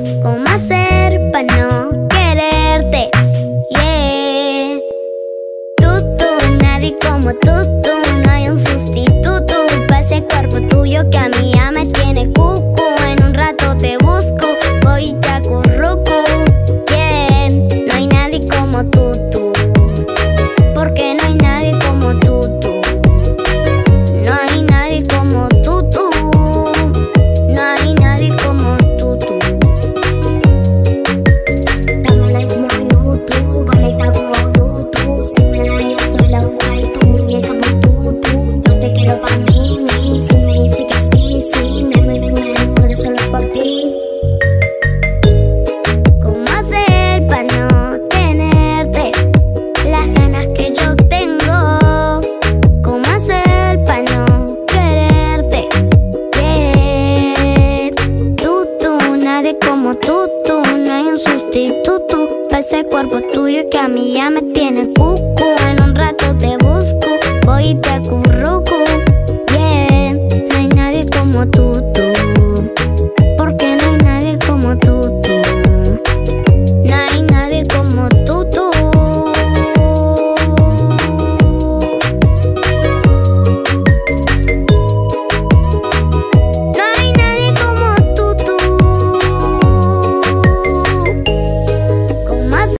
¿Cómo hacer para no quererte? Yeah. Nadie como tú. No hay un sustituto para ese cuerpo tuyo que a mí ya me tiene cucu. En un rato te busco, voy y te acurruco. Yeah. No hay nadie como tú. Porque no hay nadie como tú. No hay nadie como tú. No hay nadie como tú. Dame like como YouTube, conecta como Bluetooth. Si me da yo soy la aguja y tu muñeca por tú. Yo te quiero pa' mí. Si me dice que sí, me muero solo por ti. ¿Cómo hacer para no tenerte? Las ganas que yo tengo. ¿Cómo hacer para no quererte? Yeah. Nadie como tú. No hay un sustituto para ese cuerpo tuyo que a mí ya me tiene cucu. En un rato te busco.